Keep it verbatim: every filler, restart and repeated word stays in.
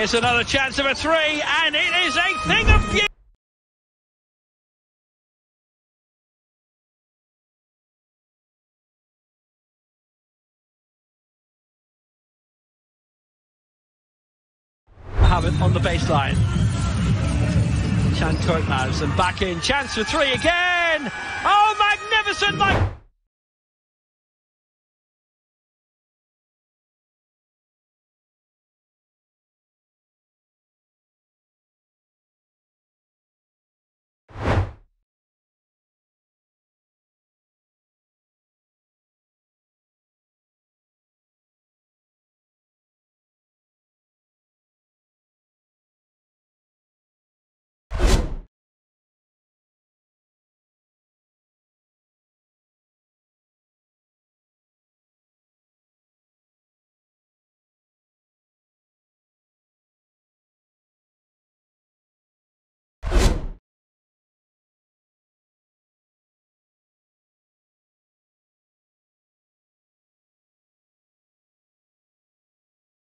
Here's another chance of a three, and it is a thing of beauty. Have it on the baseline. Can Korkmaz and back in. Chance for three again. Oh, magnificent! Like